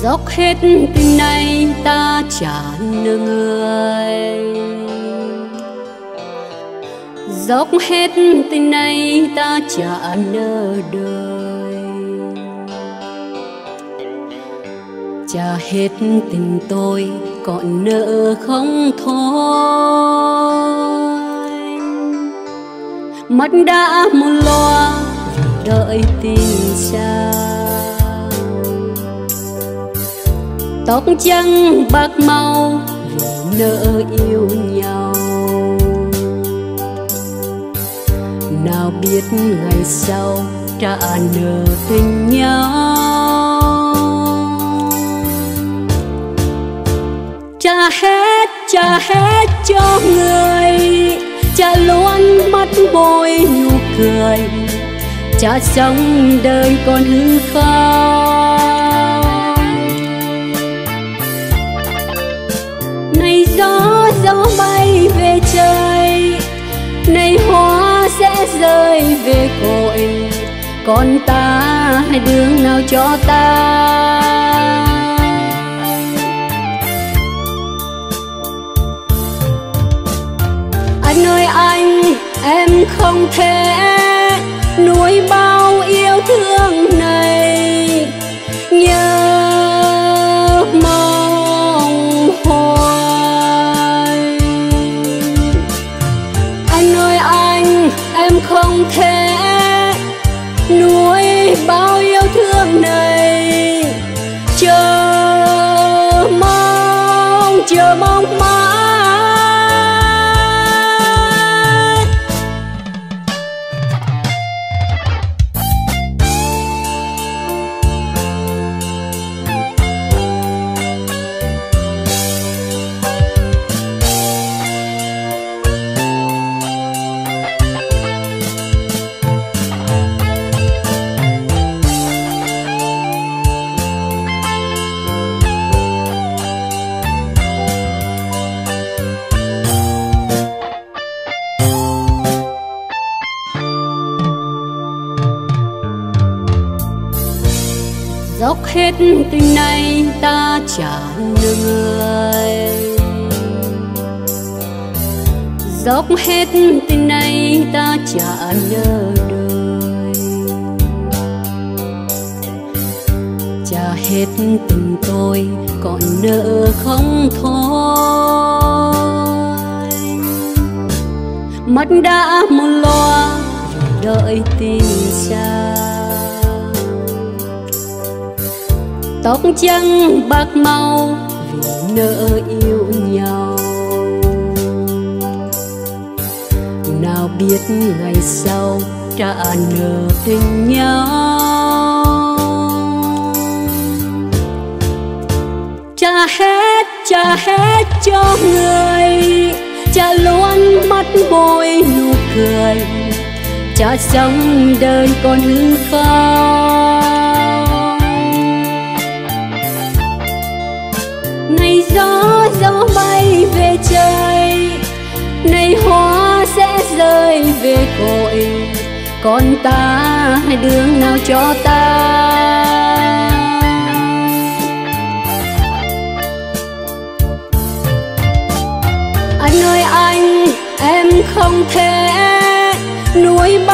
dốc hết tình này ta trả nợ người, dốc hết tình này ta trả nợ đời, trả hết tình tôi còn nợ không thôi. Mắt đã một loa vì đợi tình sao, tóc trắng bạc màu vì nỡ yêu nhau. Nào biết ngày sau trả nợ tình nhau, trả hết cho người, trả luôn mắt môi nụ cười, trả sống đời còn hư không. Này gió bay về trời, này hoa sẽ rơi về cội, còn ta hai đường nào cho ta. Anh ơi anh, em không thể nuôi bao yêu thương này, nhớ mong hoài. Anh ơi anh, em không thể nuôi bao yêu thương này, chờ mong mãi. Dốc hết tình này ta trả nợ người, dốc hết tình này ta trả nợ đời, trả hết tình tôi còn nợ không thôi. Mắt đã một loa vì đợi tình sao, tóc trắng bạc màu vì nỡ yêu nhau. Nào biết ngày sau trả nợ tình nhau, trả hết cho người, trả luôn mắt môi nụ cười, trả sống đời còn hư không. Này gió bay về trời, này hoa sẽ rơi về cội, còn ta hai đường nào cho ta. Anh ơi anh, em không thể nuôi